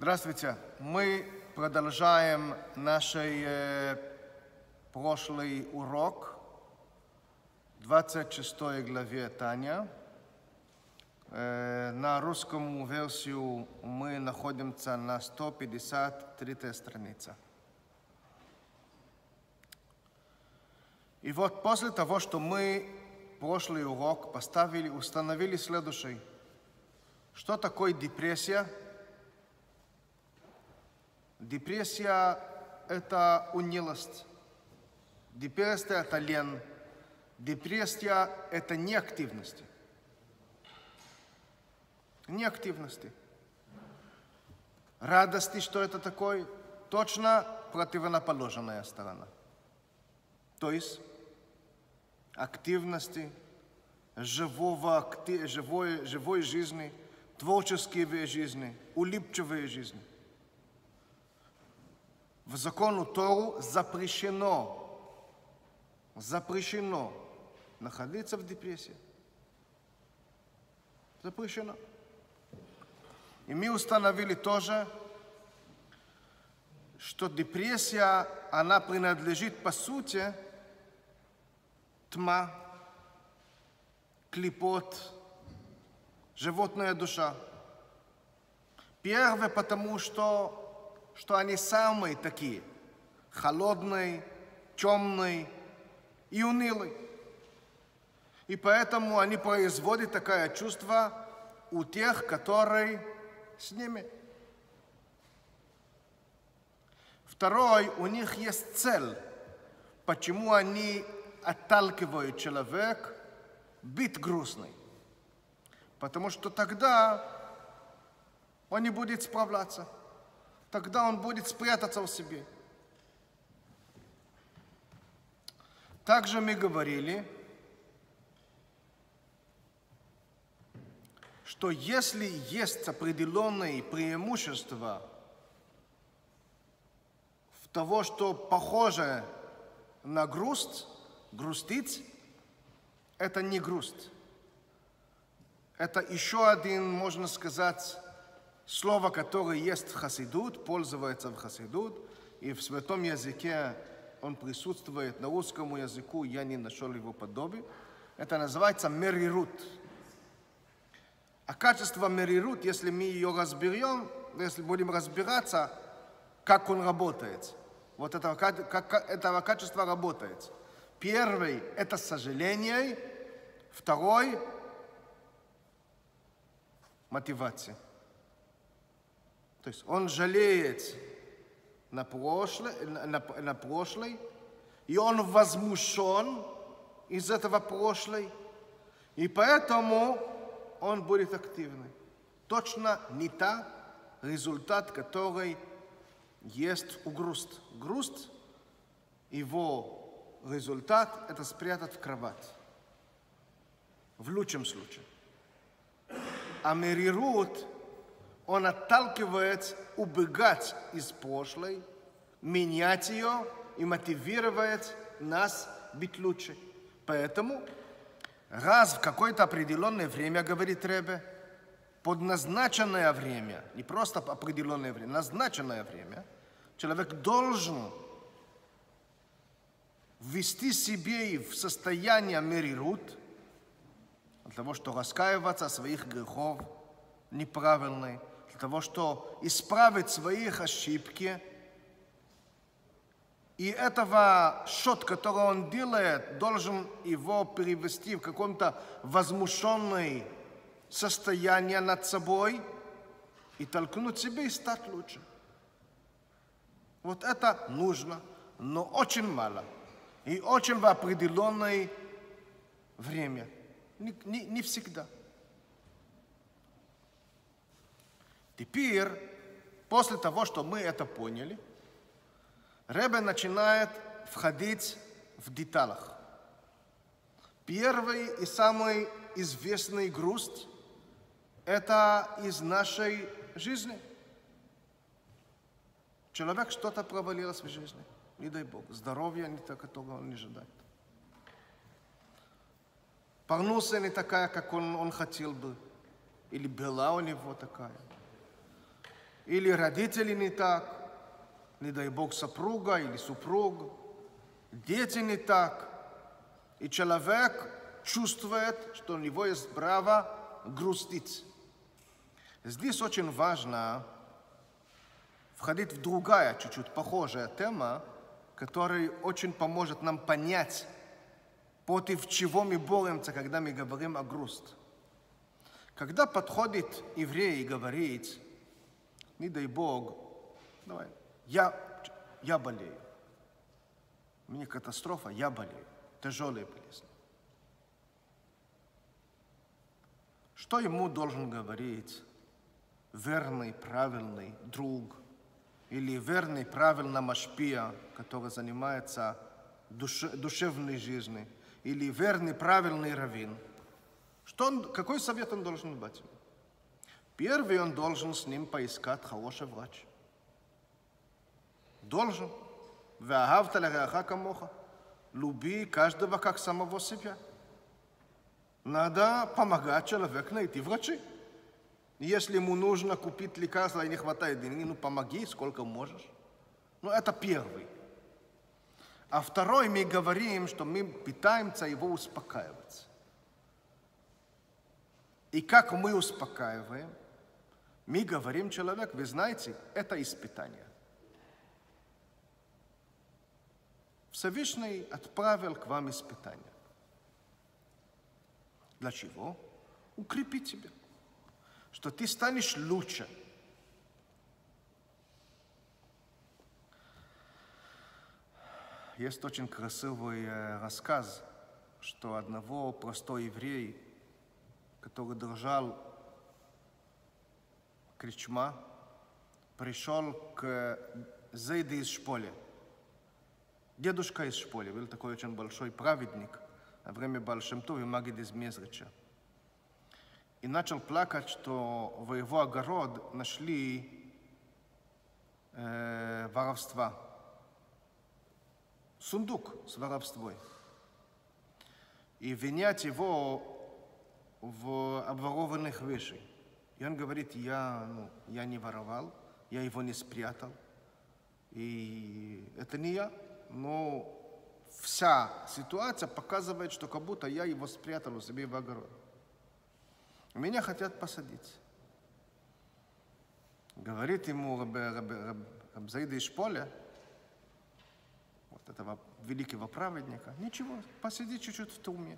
Здравствуйте. Мы продолжаем наш прошлый урок, 26 главе Таня. На русском версию мы находимся на 153 странице. И вот после того, что мы прошлый урок установили следующее. Что такое депрессия? Депрессия – это унылость. Депрессия – это лень. Депрессия – это неактивность. Неактивности. Радости, что это такое? Точно противоположная сторона. То есть активности, живой жизни, творческие жизни, улыбчивые жизни. В закону Тору запрещено находиться в депрессии. Запрещено. И мы установили тоже, что депрессия, она принадлежит по сути тьма, клепот, животная душа. Первое, потому что они самые такие, холодные, темные и унылые. И поэтому они производят такое чувство у тех, которые с ними. Второй, у них есть цель, почему они отталкивают человека быть грустным. Потому что тогда он не будет справляться. Тогда он будет спрятаться в себе. Также мы говорили, что если есть определенные преимущества в того, что похоже на грустить, это не грусть. Это еще один, можно сказать, слово, которое есть в хасидут, пользуется в хасидут, и в святом языке он присутствует, на русском языку я не нашел его подобие. Это называется мерирут. А качество мерирут, если мы ее разберем, если будем разбираться, как он работает. Вот как этого качества работает. Первый – это сожаление. Второй – мотивация. То есть он жалеет на прошлое, и он возмущен из этого прошлого, и поэтому он будет активный. Точно не та результат, который есть у грусть. Грусть, его результат – это спрятать в кровать. В лучшем случае. А мерирут – он отталкивает, убегать из прошлой, менять ее и мотивировать нас быть лучше. Поэтому раз в какое-то определенное время, говорит Ребе, под назначенное время, не просто определенное время, назначенное время, человек должен ввести себе в состояние мерирут, для того, чтобы раскаиваться о своих грехах неправильных, для того, чтобы исправить свои ошибки. И этого счет, который он делает, должен его перевести в каком-то возмущенное состояние над собой и толкнуть себе и стать лучше. Вот это нужно, но очень мало. И очень в определенное время. Не всегда. Теперь, после того, что мы это поняли, Ребе начинает входить в деталях. Первый и самый известный грусть – это из нашей жизни. Человек что-то провалилось в жизни, не дай Бог, здоровье не то, которого он не ожидает. Парнуса не такая, как он хотел бы, или была у него такая. или родители не так, не дай Бог супруга или супруг, дети не так, и человек чувствует, что у него есть право грустить. Здесь очень важно входить в другая, чуть-чуть похожая тема, которая очень поможет нам понять, против чего мы боремся, когда мы говорим о грусти. Когда подходит еврей и говорит, не дай Бог, давай, я болею, мне катастрофа, я болею, тяжелая болезнь. Что ему должен говорить верный, правильный друг или верный, правильный машпия, который занимается душевной жизнью, или верный, правильный раввин? Какой совет он должен дать? Первый, он должен с ним поискать хороший врач. Должен. «Ве'аhavta ле'реаха камоха». Люби каждого как самого себя. Надо помогать человеку найти врачи. Если ему нужно купить лекарства и не хватает денег, помоги, сколько можешь. Это первый. А второй, мы говорим, что мы пытаемся его успокаивать. И как мы успокаиваем? Мы говорим человеку, вы знаете, это испытание. Всевышний отправил к вам испытание. Для чего? Укрепить тебя. Что ты станешь лучше. Есть очень красивый рассказ, что одного простого еврея, который держал кричма, пришел к Зейде из Шполи. Дедушка из Шполи, был такой очень большой праведник во время Баал Шем Тов и Магид из Мезрича. И начал плакать, что в его огород нашли воровства. Сундук с воровством. И винять его в обворованных вещах. И он говорит, я не воровал, я его не спрятал. И это не я. Но вся ситуация показывает, что как будто я его спрятал у себя в огород. Меня хотят посадить. Говорит ему Рабзаида из Шполя, вот этого великого праведника, ничего, посиди чуть-чуть в тюрьме.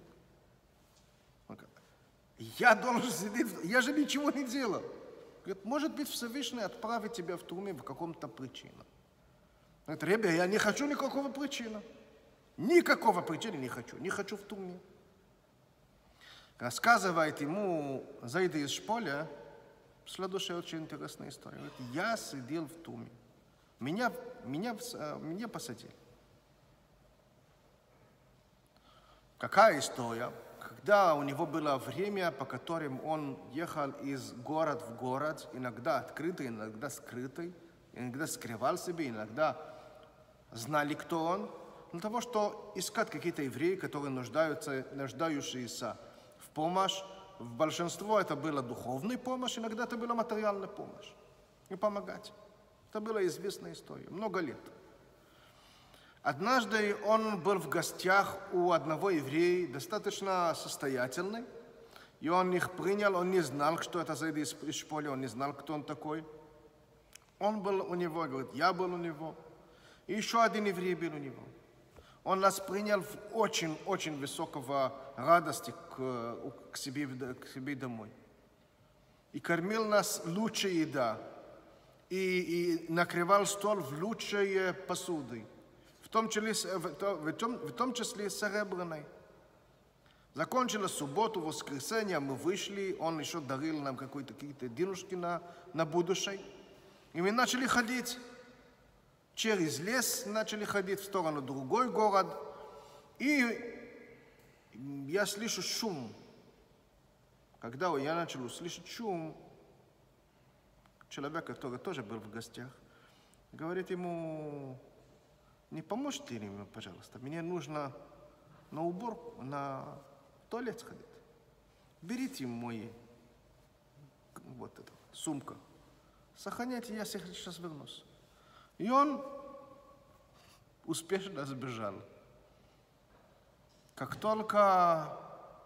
Я должен сидеть, я же ничего не делал. Говорит, может быть, Всевышний отправит тебя в тюрьму по какому-то причине. Говорит, ребята, я не хочу никакого причины. Никакого причины не хочу в тюрьме. Рассказывает ему Зайда из Шполя следующая очень интересная история. Говорит, я сидел в тюрьме. Меня посадили. Какая история? Когда у него было время, по которым он ехал из города в город, иногда открытый, иногда скрытый, иногда скрывал себя, иногда знали, кто он, для того, чтобы искать какие-то евреи, которые нуждающиеся в помощь. В большинстве это была духовная помощь, иногда это была материальная помощь. И помогать. Это была известная история, много лет. Однажды он был в гостях у одного еврея, достаточно состоятельный, и он их принял, он не знал, что это Зайда из Шполи, он не знал, кто он такой. Он был у него, говорит, я был у него, и еще один еврей был у него. Он нас принял в очень высокого радости к себе домой. И кормил нас лучшей еда, и накрывал стол в лучшей посуды. В том числе серебряной. Закончилась субботу, воскресенье, мы вышли, он еще дарил нам какие-то денежки на будущее. И мы начали ходить через лес, начали ходить в сторону другой город. И я слышу шум. Когда я начал слышать шум, человек, который тоже был в гостях, говорит ему, не поможете ли мне, пожалуйста, мне нужно на уборку, на туалет сходить. Берите мою сумку. сохраняйте, я сейчас вернусь. И он успешно сбежал. Как только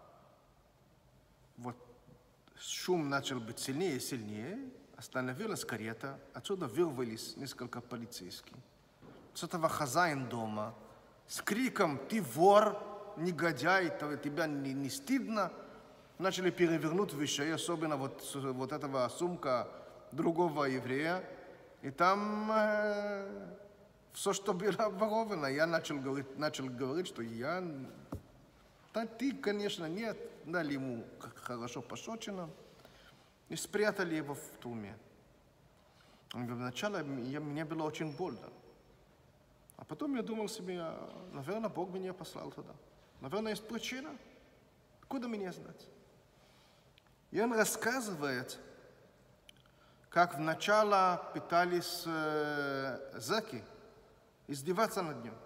вот шум начал быть сильнее и сильнее, остановилась карета, отсюда вырвались несколько полицейских. С этого хозяин дома с криком «Ты вор, негодяй, тебя не стыдно?» начали перевернуть вещи, особенно вот этого сумка другого еврея. И там все, что было воровано, я начал говорить, что я... Да ты, конечно, нет. Дали ему хорошо пощечину и спрятали его в тюрьме. Он говорит, вначале мне было очень больно. А потом я думал себе, наверное, Бог меня послал туда. Наверное, есть причина. Откуда мне знать? И он рассказывает, как вначале пытались зэки издеваться над ним.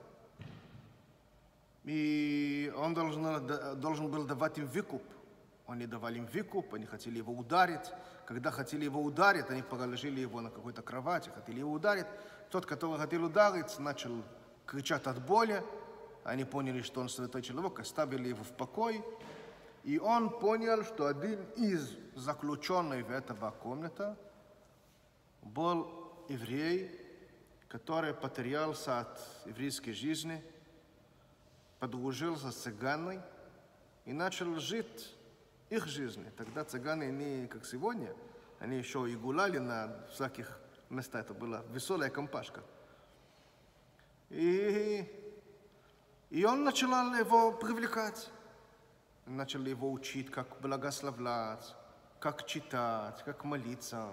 И он должен был давать им выкуп. Они давали им выкуп, они хотели его ударить. Когда хотели его ударить, они положили его на какой-то кровати, хотели его ударить. Тот, который хотел ударить, начал кричать от боли. Они поняли, что он святой человек, оставили его в покое. И он понял, что один из заключенных в этого комнате был еврей, который потерялся от еврейской жизни, подружился с цыганами и начал жить их жизнью. Тогда цыгане не как сегодня, они еще и гуляли на всяких местах. Это была веселая компашка. И он начал его привлекать. Начал его учить, как благословлять, как читать, как молиться.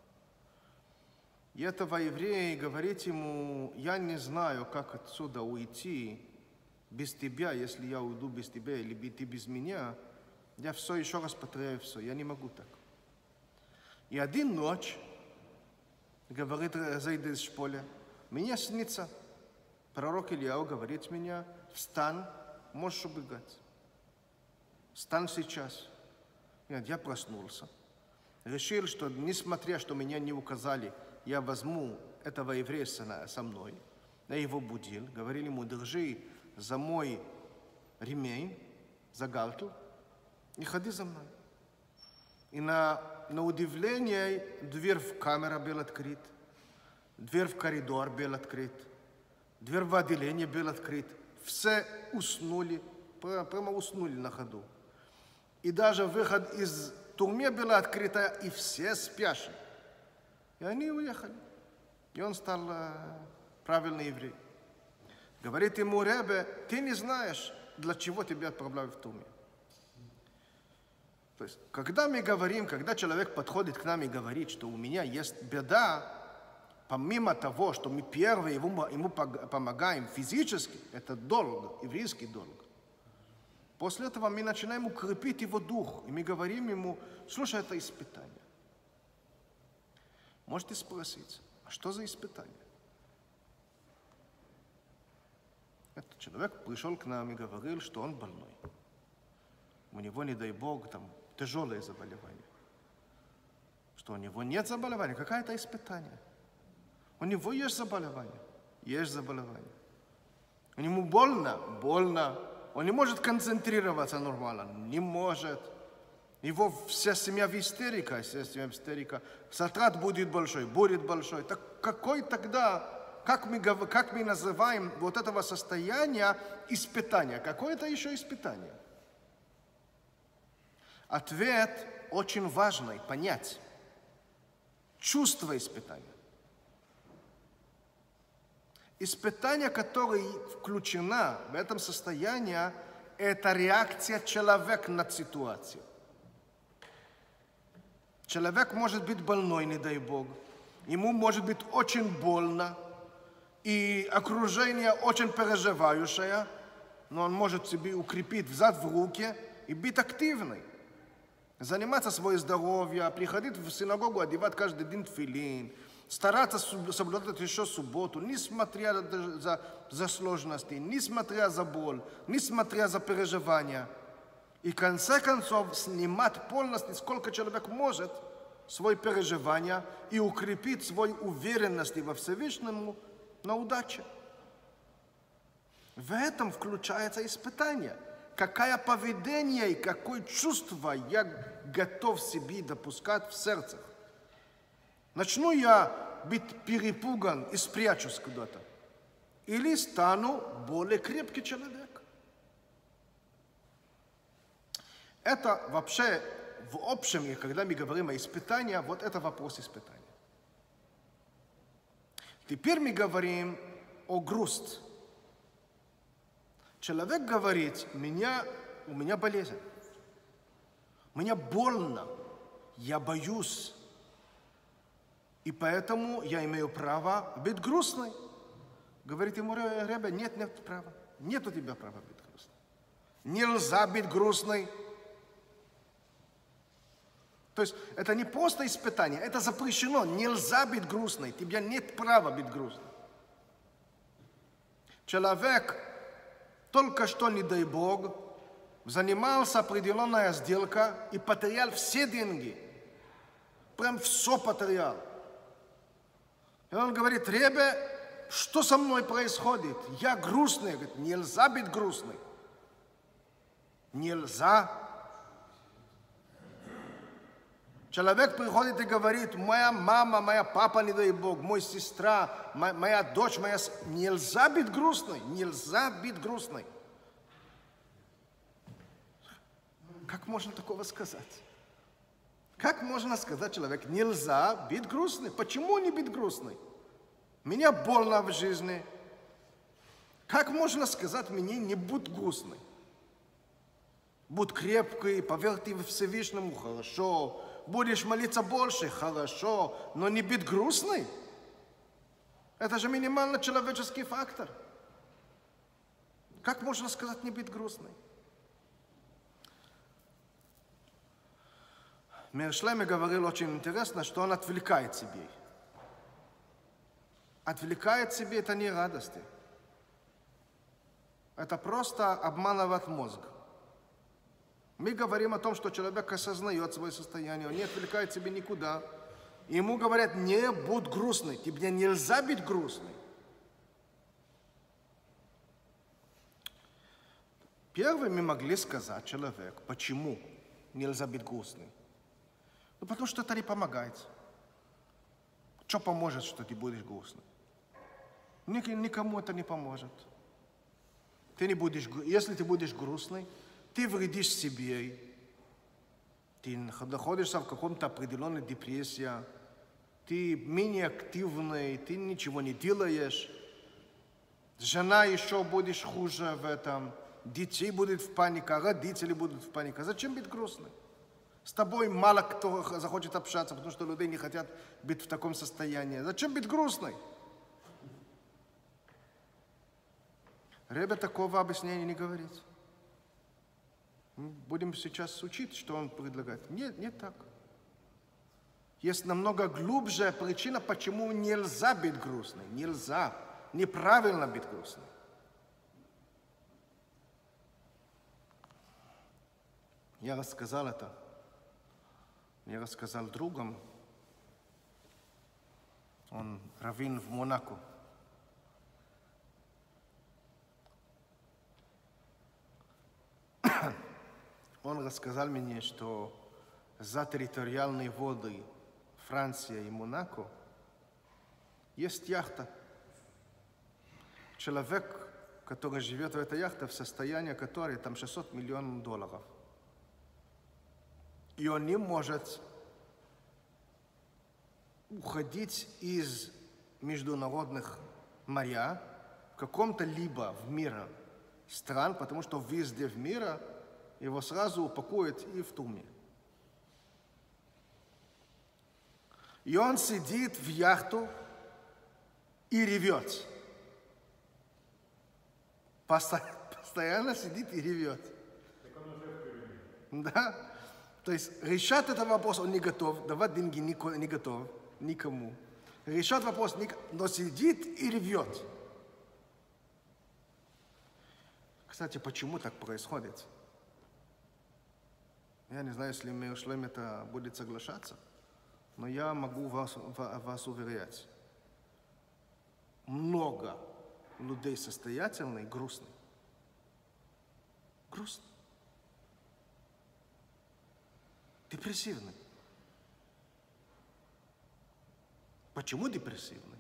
И этого еврея говорит ему, я не знаю, как отсюда уйти без тебя, если я уйду без тебя или ты без меня, я все еще раз повторяю все, я не могу так. И один ночь, говорит Зайд из Шполя, мне снится, пророк Ильяу говорит мне, встань, можешь убегать. Встань сейчас. Нет, я проснулся. Решил, что несмотря, что меня не указали, я возьму этого еврея со мной. Я его будил, говорил ему, держи за мой ремень, за галту, и ходи за мной. И на удивление дверь в камеру была открыта, дверь в коридор была открыта, дверь в отделение была открыта. Все уснули, прямо уснули на ходу. И даже выход из тюрьмы был открыт, и все спящие. И они уехали. И он стал правильный еврей. Говорит ему Ребе, ты не знаешь, для чего тебя отправляют в тюрьму. То есть, когда мы говорим, когда человек подходит к нам и говорит, что у меня есть беда, помимо того, что мы первые ему помогаем физически, это долг, еврейский долг. После этого мы начинаем укрепить его дух, и мы говорим ему, слушай, это испытание. Можете спросить, а что за испытание? Этот человек пришел к нам и говорил, что он больной. У него, не дай Бог, там тяжелое заболевание. Что у него нет заболевания, какое-то испытание. У него есть заболевание. Есть заболевание. У него больно. Больно. Он не может концентрироваться нормально. Не может. Его вся семья в истерике. Затрат будет большой. Так какой тогда, как мы называем вот этого состояния испытания? Какое это еще испытание? Ответ очень важный понять. Чувство испытания. Испытание, которое включено в этом состоянии, это реакция человека на ситуацию. Человек может быть больной, не дай Бог. Ему может быть очень больно. И окружение очень переживающее. Но он может себе укрепить, взять в руки и быть активным. Заниматься своим здоровьем, приходить в синагогу, одевать каждый день тфилин. Стараться соблюдать еще субботу, несмотря за сложности, несмотря за боль, несмотря за переживания. И в конце концов снимать полностью, сколько человек может, свои переживания и укрепить свою уверенность во Всевышнем на удаче. В этом включается испытание. Какое поведение и какое чувство я готов себе допускать в сердце. Начну я быть перепуган и спрячусь куда-то? Или стану более крепкий человек? Это вообще, в общем, и когда мы говорим о испытании, вот это вопрос испытания. Теперь мы говорим о грусть. Человек говорит, у меня болезнь, мне больно, я боюсь, и поэтому я имею право быть грустной. Говорит ему Ребе, нет права, нет у тебя права быть грустной. Нельзя быть грустной. То есть это не просто испытание, это запрещено. Нельзя быть грустной, у тебя нет права быть грустной. Человек только что, не дай Бог, занимался определенная сделка и потерял все деньги. Прям все потерял. И он говорит, Ребе, что со мной происходит? Я грустный. Говорит, нельзя быть грустной. Нельзя. Человек приходит и говорит, моя мама, моя папа, не дай Бог, моя сестра, моя дочь, Нельзя быть грустной, нельзя быть грустной. Как можно такого сказать? Как можно сказать человеку, нельзя быть грустной? Почему не быть грустной? Мне больно в жизни. Как можно сказать мне, не будь грустной? Будь крепкой, поверь ты Всевышнему, хорошо. Будешь молиться больше, хорошо, но не быть грустной. Это же минимально человеческий фактор. Как можно сказать не быть грустной? Мир Шлеме говорил очень интересно, что он отвлекает себе. Отвлекает себе это не радости. Это просто обманывает мозг. Мы говорим о том, что человек осознает свое состояние, он не отвлекает себя никуда. И ему говорят, не будь грустной, тебе нельзя быть грустной. Первым мы могли сказать человеку, почему нельзя быть грустной. Ну, потому что это не помогает. Что поможет, что ты будешь грустной? Никому это не поможет. Ты не будешь, если ты будешь грустной, ты вредишь себе, ты находишься в каком-то определенной депрессии, ты менее активный, ты ничего не делаешь, жена еще будешь хуже в этом, детей будут в панике, родители будут в панике. Зачем быть грустной? С тобой мало кто захочет общаться, потому что люди не хотят быть в таком состоянии. Зачем быть грустной? Ребе такого объяснения не говорит. Будем сейчас учить, что он предлагает. Нет, не так. Есть намного глубже причина, почему нельзя быть грустной. Нельзя. Неправильно быть грустной. Я рассказал это. Я рассказал другом. Он раввин в Монако. Он рассказал мне, что за территориальные воды Франции и Монако есть яхта. Человек, который живет в этой яхте, в состоянии которой там $600 миллионов. И он не может уходить из международных моря в каком-то либо в мире стран, потому что везде в мире его сразу упакуют и в тюрьме. И он сидит в яхту и ревет. Постоянно сидит и ревет. Да. То есть решать этот вопрос он не готов, давать деньги не готов, никому. Решать вопрос, но сидит и ревет. Кстати, почему так происходит? Я не знаю, если Мир Шлем это будет соглашаться. Но я могу вас уверять, много людей состоятельных грустных. Грустно. Депрессивный. Почему депрессивный?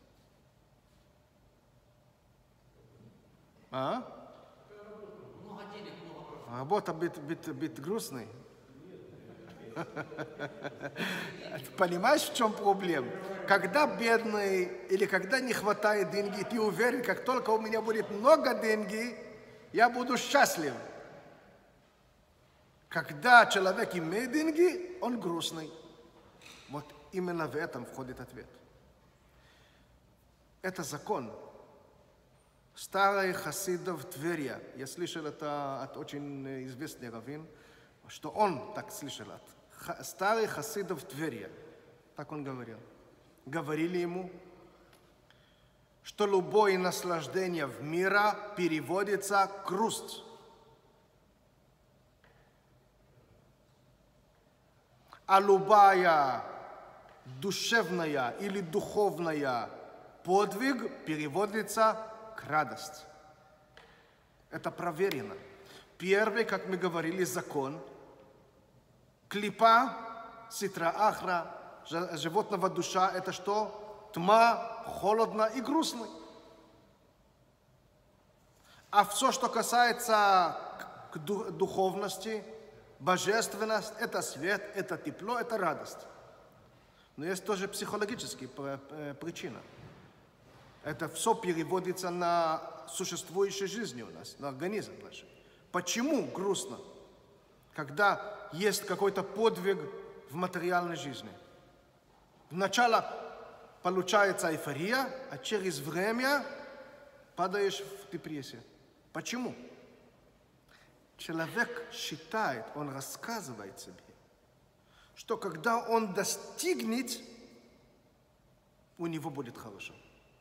Много денег, много прав. Работа быть грустный. Понимаешь, в чем проблема? Когда бедный или когда не хватает денег, ты уверен, как только у меня будет много денег, я буду счастлив. Когда человек имеет деньги, он грустный. Вот именно в этом входит ответ. Это закон. Старый хасидов Тверия, я слышал это от очень известный раввин, что он так слышал от старый хасидов Тверия. Так он говорил. Говорили ему, что любое наслаждение в мире переводится грусть. А любая душевная или духовная подвиг переводится к радости. Это проверено. Первый, как мы говорили, закон. Клипа, ситра ахра, животного душа, это что? Тьма, холодно и грустно. А все, что касается духовности, божественность, это свет, это тепло, это радость. Но есть тоже психологические причины. Это все переводится на существующую жизнь у нас, на организм наш. Почему грустно, когда есть какой-то подвиг в материальной жизни? Вначале получается эйфория, а через время падаешь в депрессию. Почему? Человек считает, он рассказывает себе, что когда он достигнет, у него будет хорошо.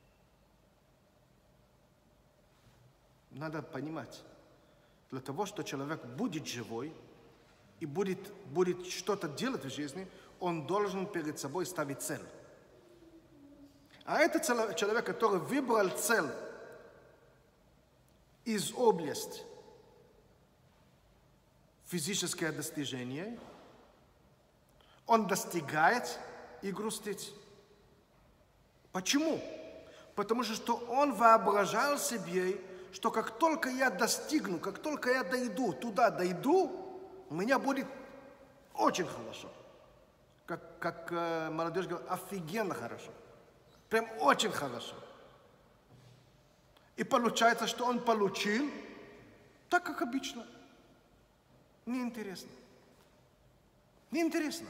Надо понимать, для того, что человек будет живой и будет что-то делать в жизни, он должен перед собой ставить цель. А это человек, который выбрал цель из области физическое достижение, он достигает и грустит. Почему? Потому что он воображал себе, что как только я достигну, как только я туда дойду, у меня будет очень хорошо. Как молодежь говорит, офигенно хорошо. Прям очень хорошо. И получается, что он получил так, как обычно. Неинтересно. Неинтересно.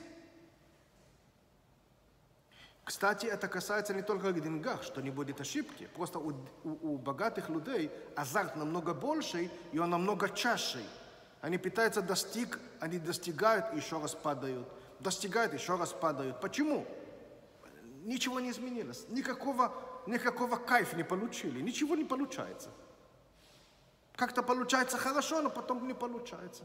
Кстати, это касается не только денег, что не будет ошибки. Просто у богатых людей азарт намного больше, и он намного чаще. Они пытаются достичь, они достигают и еще раз падают. Достигают, еще раз падают. Почему? Ничего не изменилось. Никакого кайфа не получили. Ничего не получается. Как-то получается хорошо, но потом не получается.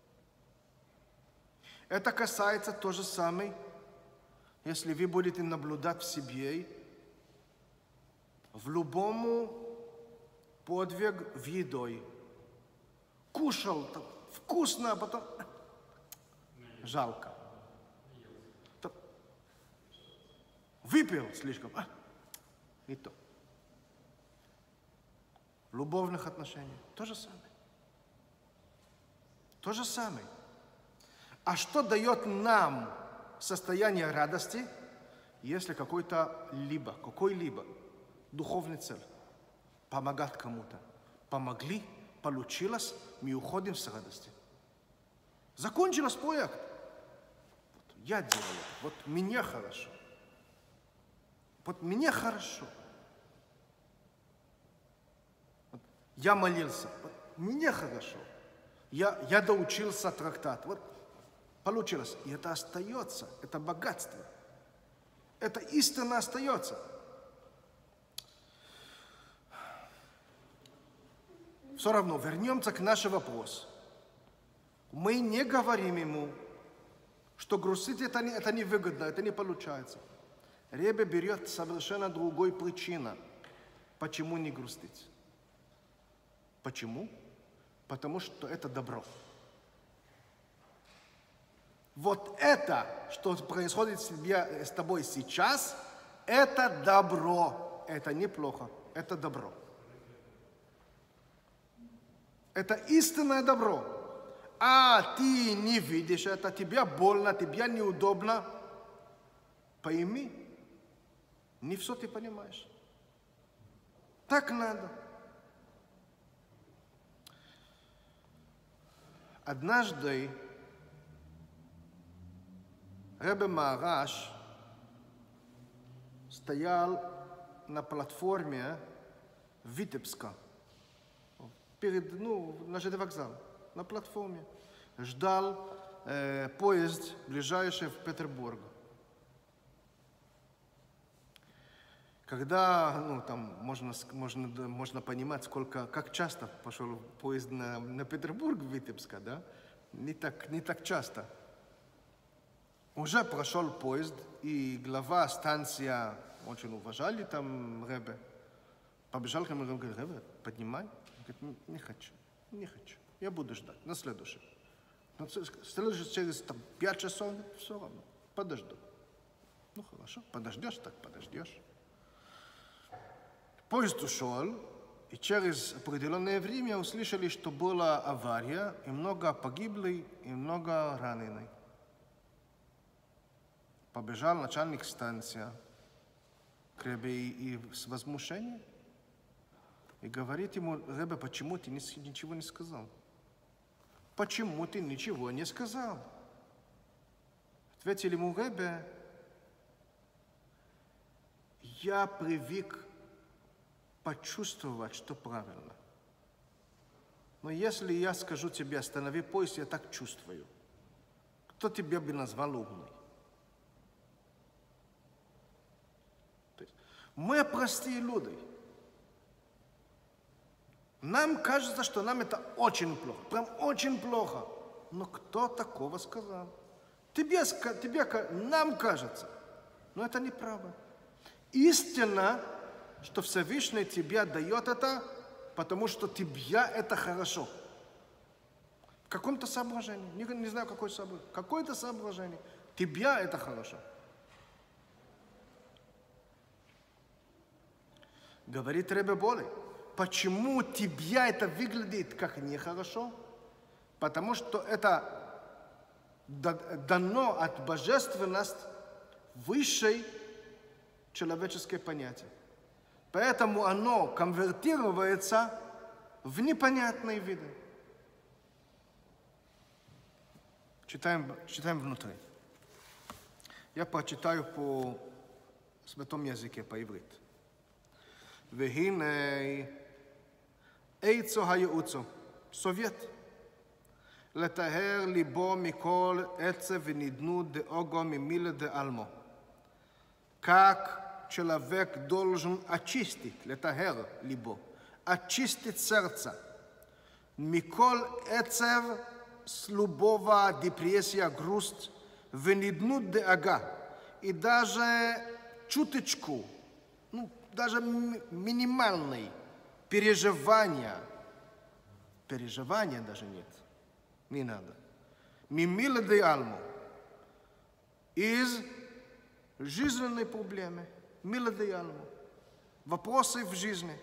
Это касается то же самое, если вы будете наблюдать в себе, в любом подвиг в едой. Кушал вкусно, а потом жалко. Выпил слишком, не то. В любовных отношениях то же самое. То же самое. А что дает нам состояние радости, если какой-либо духовный цель? Помогать кому-то. Помогли, получилось, мы уходим с радостью. Закончилось проект. Вот я делаю это, вот мне хорошо. Вот мне хорошо. Вот я молился, вот мне хорошо. Я доучился трактат. Вот получилось. И это остается. Это богатство. Это истина остается. Все равно, вернемся к нашему вопросу. Мы не говорим ему, что грустить это невыгодно, это не получается. Ребе берет совершенно другой причину, почему не грустить. Почему? Потому что это добро. Вот это, что происходит с тобой сейчас, это добро. Это неплохо, это добро. Это истинное добро. А ты не видишь это, тебе больно, тебе неудобно. Пойми, не все ты понимаешь. Так надо. Однажды Ребе Маharаш стоял на платформе Витебска, на ЖД вокзал, на платформе. Ждал поезд, ближайший в Петербург. Когда, там можно понимать, как часто пошел поезд на Петербург, Витебска, да? Не так часто. Уже прошел поезд, и глава станции очень уважали там Ребе. Побежал к нему и говорит: Ребе, поднимай. Он говорит: не хочу. Я буду ждать на следующий. Через 5 часов, все равно, подожду. Ну хорошо, подождешь, так подождешь. Поезд ушел, и через определенное время услышали, что была авария, и много погиблых, и много раненых. Побежал начальник станции к Ребе и с возмущением, и говорит ему: Ребе, почему ты ничего не сказал? Почему ты ничего не сказал? Ответил ему Ребе: я привык почувствовать, что правильно. Но если я скажу тебе: останови поезд, я так чувствую. Кто тебя бы назвал умный? Мы простые люди. Нам кажется, что нам это очень плохо, прям очень плохо. Но кто такого сказал? Нам кажется. Но это неправда. Истина, что Всевышний тебе дает это, потому что тебе это хорошо. В каком-то соображении, не знаю, какое соображение, какое-то соображение, тебе это хорошо. Говорит Ребе Болей: почему тебе это выглядит как нехорошо? Потому что это дано от божественности высшей человеческое понятие. Поэтому оно конвертируется в непонятные виды. Читаем внутри. Я прочитаю по святом языке, по ивриту. והנה עצו הייעוצו, סובייט, לטהר ליבו מכל עצב ונדנוד דאוגו мимиле д'альмо. Как человек должен очистить, летахер либо, очистить сердце. Микол эцев с любого депрессия, грусть, вениднут де ага. И даже чуточку, даже минимальной переживания даже нет, не надо. Мимиле де альмо. Из жизненной проблемы. Миле де альмо. Вопросы в жизни.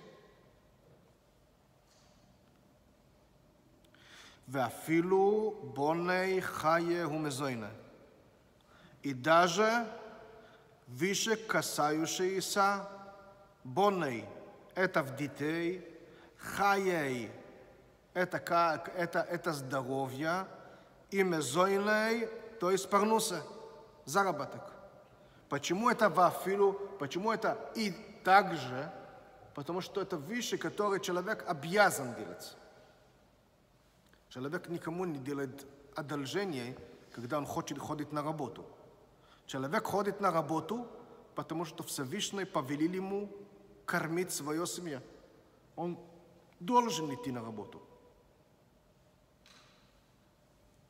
ואפילו בוני חיה ומזוינה. И даже выше касающиеся боней, это в детей, хаей, это здоровье, и мезойней, то есть парнуса, заработок. Почему это вафилу, почему это и так же? Потому что это вещи, которые человек обязан делать. Человек никому не делает одолжение, когда он хочет ходить на работу. Человек ходит на работу, потому что Всевышний повелел ему кормить свою семью. Он должен идти на работу.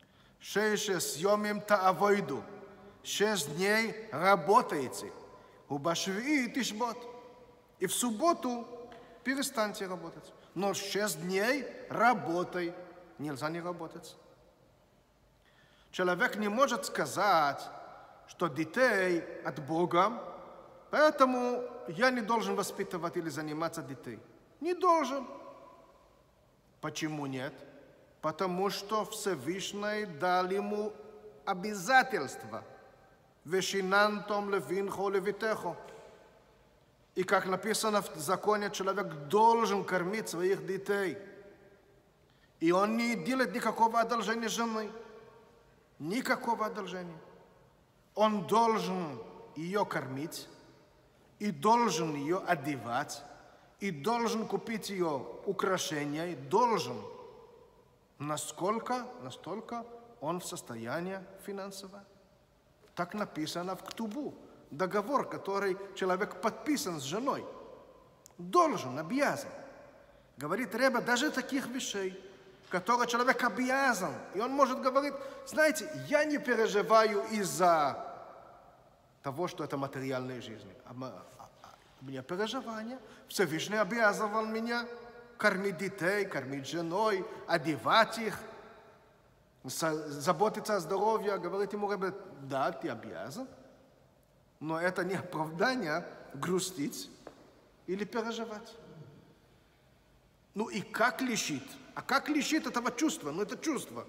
6 ימים תעבדו, 6 дней работаете, ובשביעי תשבות. И в субботу перестаньте работать. Но 6 дней работай. Нельзя не работать. Человек не может сказать, что детей от Бога, поэтому я не должен воспитывать или заниматься детей. Не должен. Почему нет? Потому что Всевышний дал ему обязательства. Вешинантом левинхо левитехо. И как написано в законе, человек должен кормить своих детей. И он не делает никакого одолжения жены. Никакого одолжения. Он должен ее кормить, и должен ее одевать, и должен купить ее украшения, должен. Настолько он в состоянии финансово. Так написано в Ктубу. Договор, который человек подписан с женой. Должен, обязан. Говорит Ребе, даже таких вещей, которые человек обязан. И он может говорить, знаете, я не переживаю из-за того, что это материальная жизнь. У меня переживания. Всевышний обязывал меня кормить детей, кормить женой, одевать их, заботиться о здоровье. Говорит ему Ребе, да, ты обязан. Но это не оправдание грустить или переживать. Ну и как лишить? А как лишить этого чувства? Ну это чувство.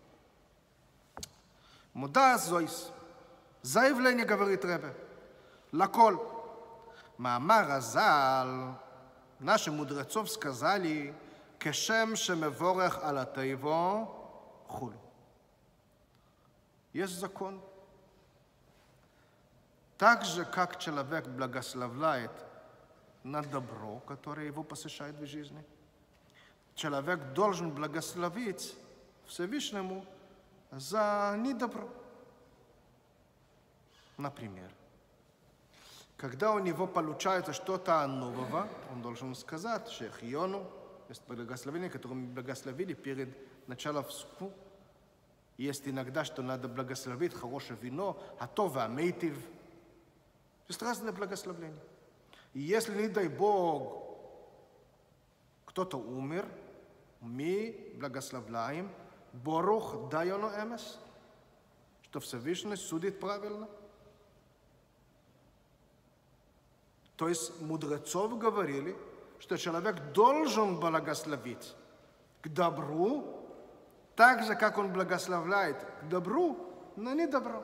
Муда зойс. Заявление, говорит Ребе. Лаколь. Маамар Азал. Наши мудрецов сказали, кешем шемеворех ала тейво хулу. Есть закон. Так же, как человек благословляет на добро, которое его посещает в жизни, человек должен благословить Всевышнему за недобро. Например, когда у него получается что-то нового, он должен сказать, шехиону, есть благословение, которое мы благословили перед началом вску. Есть иногда, что надо благословить хорошее вино, атов амейтив. Есть разные благословления. И если, не дай Бог, кто-то умер, мы благословляем Борух дайону эмес, что Всевышний судит правильно. То есть мудрецов говорили, что человек должен благословить к добру, так же, как он благословляет к добру, но не добро.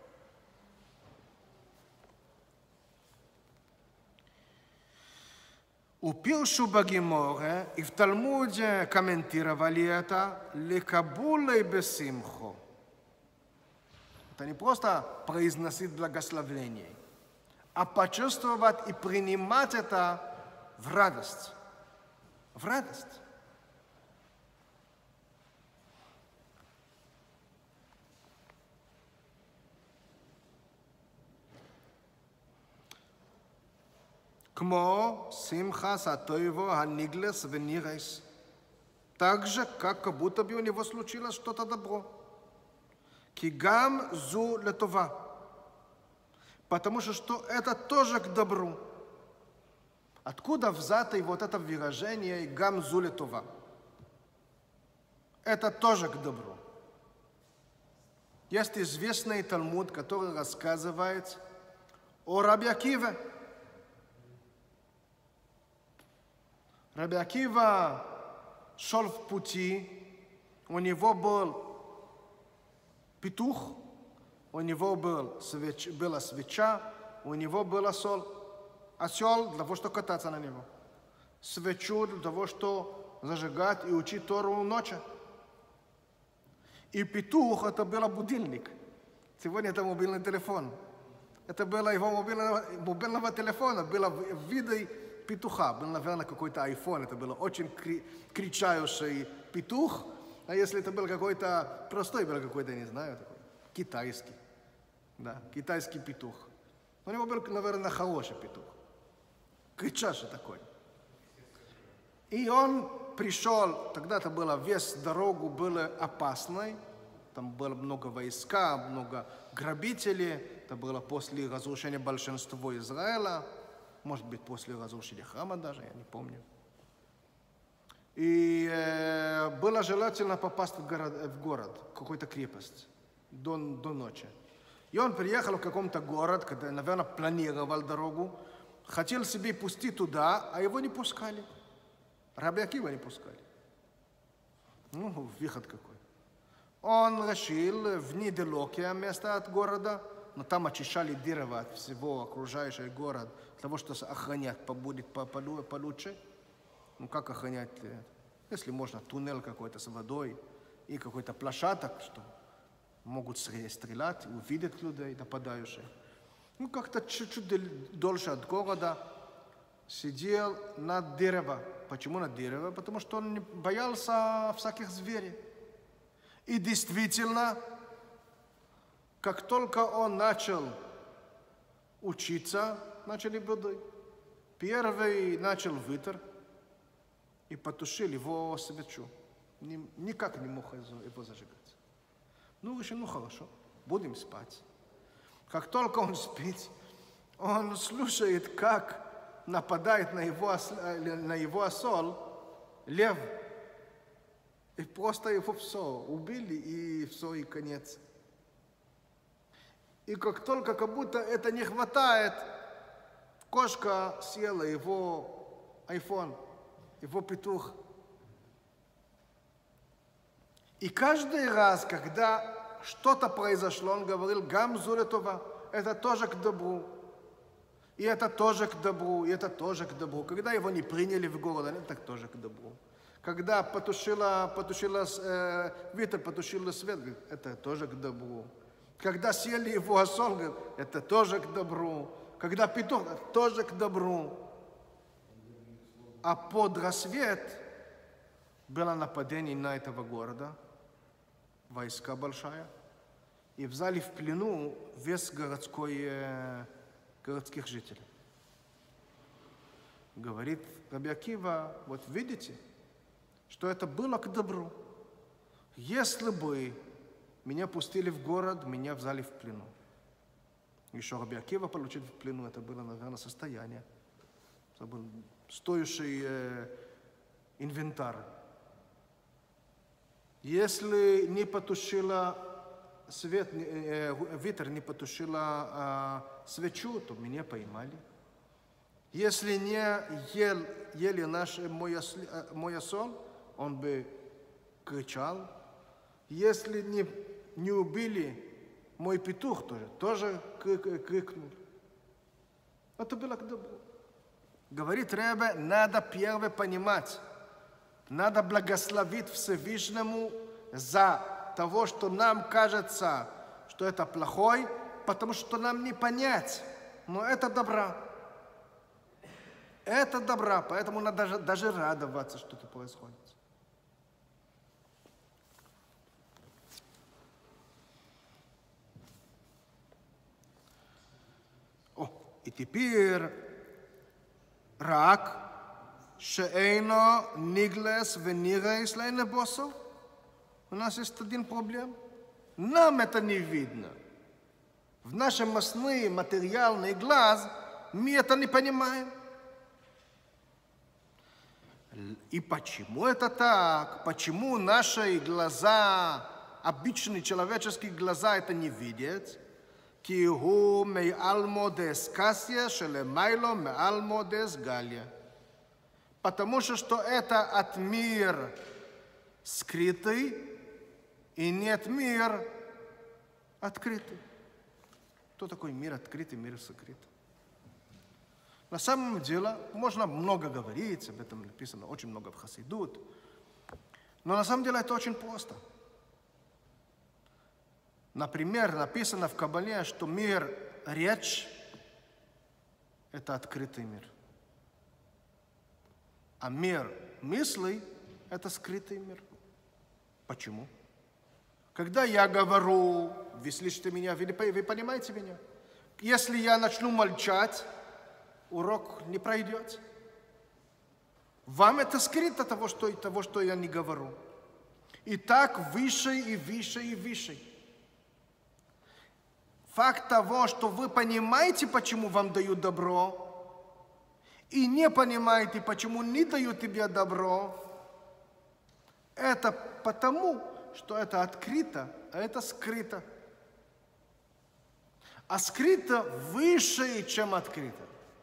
У Пилшу Багиморе и в Талмуде комментировали это «Лекабулей бесимхо». Это не просто произносить благословление, а почувствовать и принимать это в радость. В радость. Кмо симхас атоево аниглес венирес. Так же, как будто бы у него случилось что-то добро. Кигам зу летова. Потому что это тоже к добру. Откуда взято и вот это выражение гам зу летова? Это тоже к добру. Есть известный Талмуд, который рассказывает о Раби Акиве. Раби Акива шел в пути, у него был петух, у него была свеча, у него была соль. Осел для того, чтобы кататься на него. Свечу для того, чтобы зажигать и учить Тору ночью. И петух это был будильник. Сегодня это мобильный телефон. Это было его мобильного телефона, было в виде петуха. Был, наверное, какой-то iPhone. Это был очень кричащий петух. А если это был какой-то простой, был какой-то, не знаю, такой, китайский. Да, китайский петух. У него был, наверное, хороший петух. Кричащий такой. И он пришел, тогда-то было, весь дорогу было опасной. там было много войска, много грабителей. Это было после разрушения большинства Израиля, может быть, после разрушения храма даже, я не помню. И было желательно попасть в город, в какую-то крепость до ночи. И он приехал в каком-то город, когда, наверное, планировал дорогу, хотел себе пустить туда, а его не пускали. Раби Акива не пускали. Ну, выход какой. Он решил в недалекое место от города, но там очищали дерево от всего окружающего города, для того, чтобы охранять будет получше. Ну, как охранять? Если можно, туннель какой-то с водой и какой-то площадок, что могут стрелять, увидеть людей, нападающих. Ну, как-то чуть-чуть дольше от города сидел на дерево. Почему на дерево? Потому что он боялся всяких зверей. И действительно, как только он начал учиться, начали беды. Первый начал ветер и потушил его свечу. Никак не мог его зажигать. Ну, решил, ну хорошо, будем спать. Как только он спит, он слушает, как нападает на его осол лев. И просто его все убили, и все, и конец. И как только, как будто это не хватает, кошка съела его iPhone, его петух. И каждый раз, когда что-то произошло, он говорил, гам зулетова, это тоже к добру. И это тоже к добру, и это тоже к добру. Когда его не приняли в город, это тоже к добру. Когда ветер потушил свет, говорит, это тоже к добру. Когда съели его осол, говорит, это тоже к добру. Когда петух, это тоже к добру. А под рассвет было нападение на этого города, войска большая, и взяли в плену весь городских жителей. Говорит Раби Акива, вот видите, что это было к добру. Если бы меня пустили в город, меня взяли в плену. Еще Раби Акива получить в плену, это было, наверное, состояние. Это был стоящий инвентарь. Если не потушила свет, ветер не потушила свечу, то меня поймали. Если не ели мой осол, он бы кричал. Если не убили мой петух, тоже крикнул. Это было к добру. Говорит Ребе, надо первое понимать, надо благословить Всевышнему за того, что нам кажется, что это плохой, потому что нам не понять, но это добра. Это добра, поэтому надо даже радоваться, что это происходит. И теперь рак, шеэйно, ниглес, венирейс, лейне босов. У нас есть один проблем. Нам это не видно. В нашем мясный материальный глаз мы это не понимаем. И почему это так? Почему наши глаза, обычные человеческие глаза, это не видят? Киху мейалмодес касья шелемайло мейалмодес галия. Потому что это от мира скрытый и нет мира открытый. Что такое мир открытый, мир сокрытый? На самом деле, можно много говорить, об этом написано очень много в Хасидут, но на самом деле это очень просто. Например, написано в Кабале, что мир речь – это открытый мир. А мир мыслей – это скрытый мир. Почему? Когда я говорю, вы слышите меня, вы понимаете меня? Если я начну молчать, урок не пройдет. Вам это скрыто того, что я не говорю. И так выше и выше и выше. Факт того, что вы понимаете, почему вам дают добро, и не понимаете, почему не дают тебе добро, это потому, что это открыто, а это скрыто. А скрыто выше, чем открыто.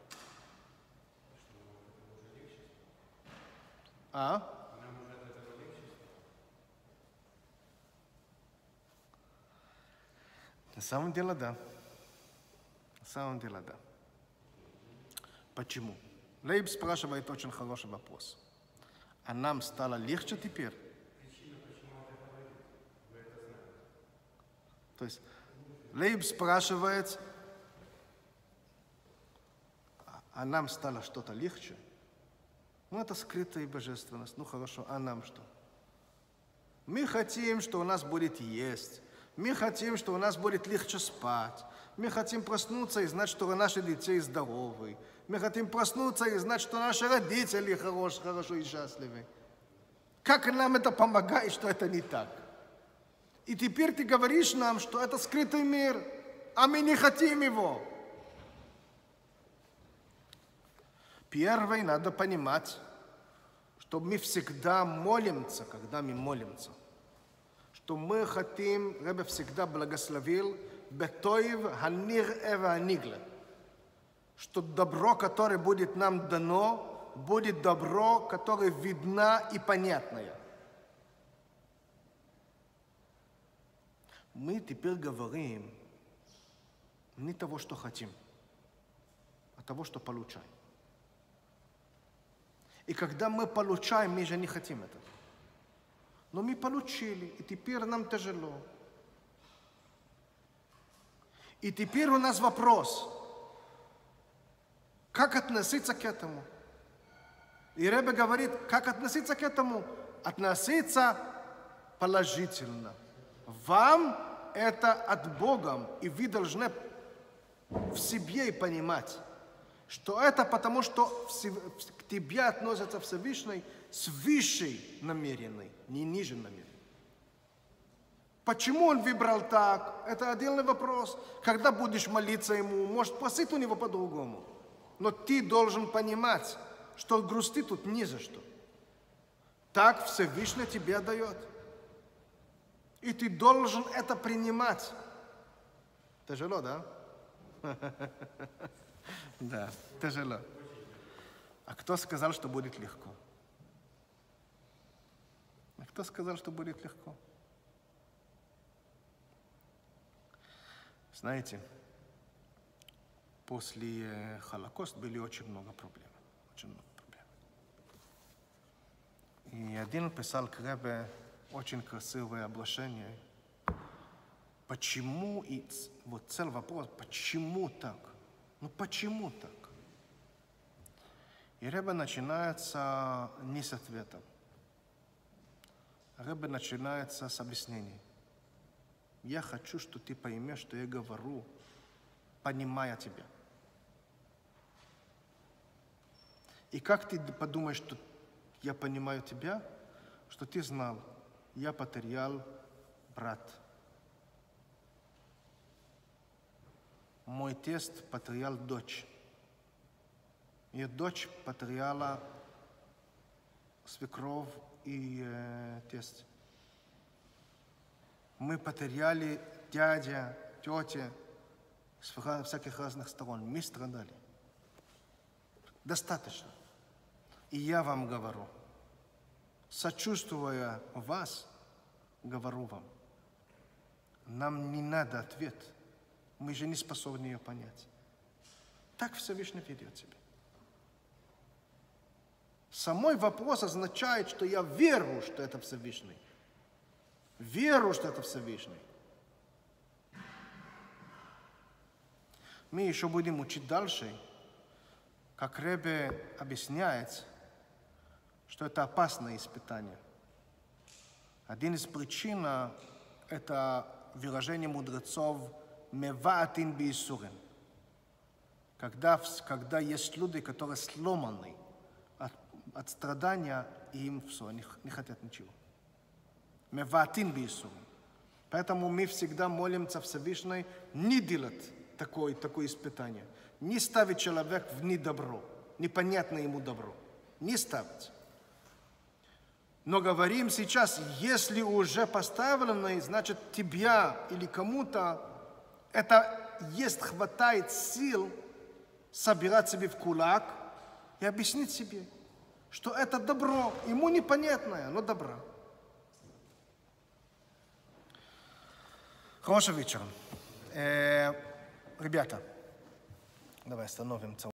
А? На самом деле, да. На самом деле, да. Почему? Лейб спрашивает очень хороший вопрос. А нам стало легче теперь? То есть Лейб спрашивает, а нам стало что-то легче? Ну, это скрытая божественность. Ну, хорошо, а нам что? Мы хотим, что у нас будет есть. Мы хотим, что у нас будет легче спать. Мы хотим проснуться и знать, что наши дети здоровы. Мы хотим проснуться и знать, что наши родители хорошо и счастливы. Как нам это помогает, что это не так? И теперь ты говоришь нам, что это скрытый мир, а мы не хотим его. Первое, надо понимать, что мы всегда молимся, когда мы молимся. Что мы хотим, Ребе всегда благословил, бетоев ханир эва нигле. Что добро, которое будет нам дано, будет добро, которое видно и понятное. Мы теперь говорим не того, что хотим, а того, что получаем. И когда мы получаем, мы же не хотим этого. Но мы получили, и теперь нам тяжело. И теперь у нас вопрос, как относиться к этому? И Ребе говорит, как относиться к этому? Относиться положительно. Вам это от Бога, и вы должны в себе понимать, что это потому, что к тебе относится Всевышний с высшей намеренной, не ниже намеренной. Почему он выбрал так? Это отдельный вопрос. Когда будешь молиться ему, может просить у него по-другому. Но ты должен понимать, что грусти тут ни за что. Так Всевышний тебе дает. И ты должен это принимать. Тяжело, да? Да, тяжело. А кто сказал, что будет легко? А кто сказал, что будет легко? Знаете, после Холокоста были очень много проблем. Очень много проблем. И один писал к Ребе очень красивое обращение. Почему, и вот целый вопрос, почему так? Ну почему так? И Ребе начинается не с ответа. Ребе начинается с объяснений. Я хочу, что ты поймешь, что я говорю, понимая тебя. И как ты подумаешь, что я понимаю тебя, что ты знал, я потерял брат. Мой тесть потерял дочь. И дочь потеряла свекровь и тесть. Мы потеряли дядя, тетя с всяких разных сторон. Мы страдали. Достаточно. И я вам говорю, сочувствуя вас, говорю вам, нам не надо ответ. Мы же не способны ее понять. Так Всевышний ведет себя. Самой вопрос означает, что я верю, что это Всевышний. Верю, что это Всевышний. Мы еще будем учить дальше, как Ребе объясняет, что это опасное испытание. Один из причин – это выражение мудрецов «меваатин биисурин». Когда есть люди, которые сломаны от страдания, и им все, не хотят ничего. Меватин бису. Поэтому мы всегда молимся Всевышней не делать такое испытание. Не ставить человека в недобро, непонятно ему добро. Не ставить. Но говорим сейчас, если уже поставлено, значит тебя или кому-то это есть, хватает сил собирать себе в кулак и объяснить себе, что это добро, ему непонятное, но добро. Хорошего вечера. Ребята, давай остановим.